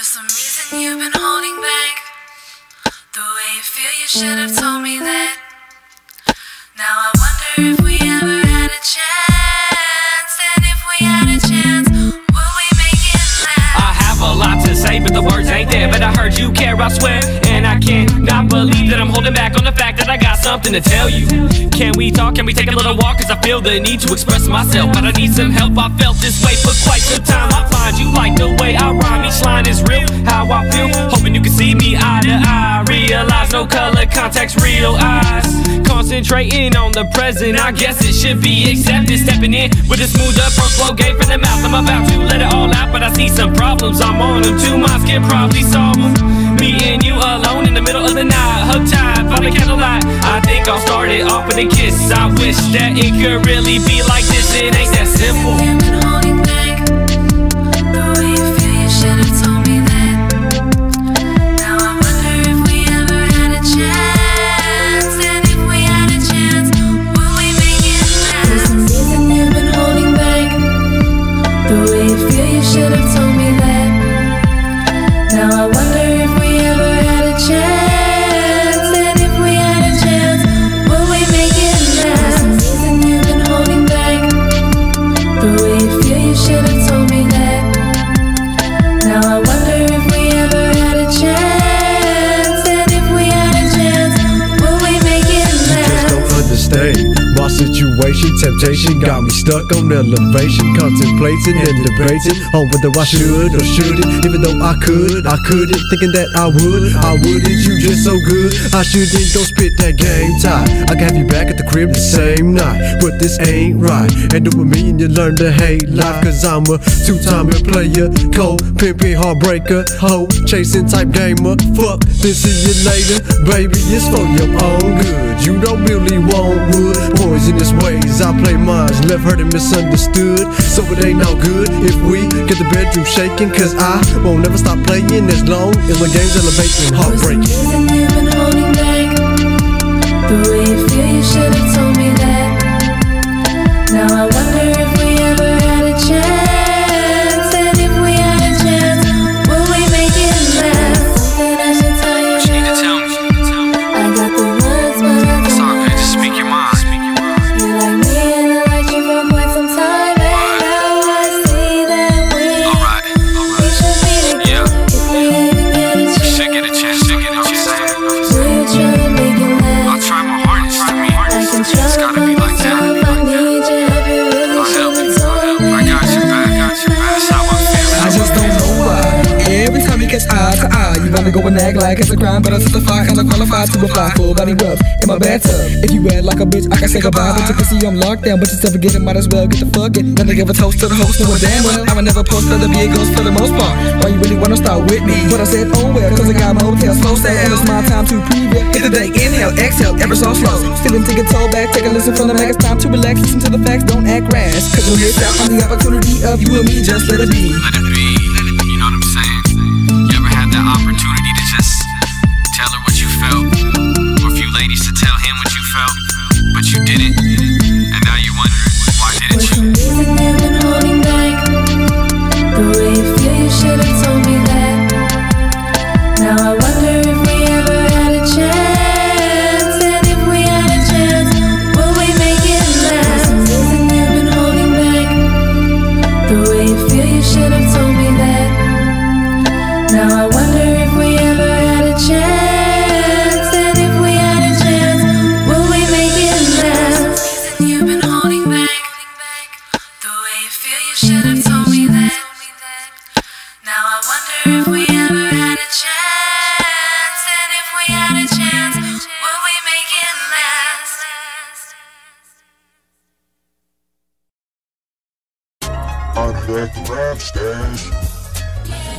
some reason you've been holding back. The way you feel, you should have told me that. Now I wonder if we ever had a chance. And if we had a chance, would we make it last? I have a lot to say, but the words ain't there. But I heard you care, I swear. And I cannot believe that I'm holding back on the fact that I got something to tell you. Can we talk? Can we take a little walk? Cause I feel the need to express myself, but I need some help. I felt this way for quite some time. I find you like the way I rhyme. Each line is real, how I feel. Hoping you can see me eye to eye. Realize no color, context, real eyes. Concentrating on the present, I guess it should be accepted. Stepping in with a smooth approach, flow game from the mouth. I'm about to let it all out, but I see some problems. I'm on them, 2 minds can probably solve them. Me and you alone in the middle of the night, hug tight, by the candlelight. I think I'll start it off with a kiss. I wish that it could really be like this. It ain't that simple. You've been holding back. The way you feel, you should have told me that. Now I wonder if we ever had a chance. And if we had a chance, would we make it last? There's some reason you've been holding back. The way you feel, you should have told me that. Now I wonder if we ever had a chance. And if we had a chance, would we make it last? There's some reason you've been holding back. The way you feel, you should have told me that. Now I wonder if we ever had a chance. And if we had a chance, would we make it last? You just don't understand my situation. Temptation got me stuck on elevation, contemplating and debating on whether I should or shouldn't. Even though I couldn't, thinking that I wouldn't. You just so good, I shouldn't. Don't spit that game tie. I can have you back at the crib the same night, but this ain't right. And do with me and you learn to hate life, cause I'm a 2-time player, cold, pimpin', heartbreaker, hoe, chasing type gamer. Fuck this, see you later, baby, it's for your own good. You don't really want wood, poisonous ways I play mines, left hurt and misunderstood. So it ain't no good if we get the bedroom shaking, cause I won't never stop playing as long as my game's elevating, heartbreaking. For some reason you've been holding back. The way you feel, you should have told me that. Now I wonder if we ever had a chance. And if we had a chance, will we make it last? Something I should tell you. What you need to tell me? I got the words, but I don't It's all know. good, just speak your mind. You like me and I like you for quite some time. And now I see that we should be together. If we even get a chance, Should get a chance, should get a chance. will you try to make it I'll last? try my hardest to me. I can try It's to gotta be find like that. myself. I need your help. You really I'll help should you, have told me. I got your back, That's how I feel. I just don't know why. Every time you catch eye to eye, you wanna go and act like it's a crime, but I certify kinda qualified to apply for body rubs in my bathtub. If you act like a bitch, I can say goodbye, but you can see I'm locked down. But you still forget it, might as well get the fuck it. Then they give a toast to the host, knowing damn well I would never post to the big ghost for the most part. Why you really wanna start with me? But I said, oh well, cause I got my hotel slow sad, and it's my time to preview. Hit the day, inhale, exhale, ever so slow. Still take a toe back, take a listen from the mag. It's time to relax, listen to the facts, don't act rash. Cause you'll miss out on the opportunity of you and me, just let it be. Let it be, you know what I'm saying? You ever had that opportunity to just tell her what you felt? Or a few ladies to tell him what you felt, but you didn't? And now you're wondering, why For didn't you? some reason you've been holding back. The way you feel, you should have told me that. Now I wonder if we ever had a chance. And if we had a chance, will we make it last? For some reason you've been holding back. The way you feel, you should have told me that. Now I wonder if we ever had a chance. And if we had a chance, will we make it last? For some reason you've been holding back. The way you feel, you should have told me that. Now I wonder if we ever had a chance. And if we had a chance, will we make it last? On the rap stage.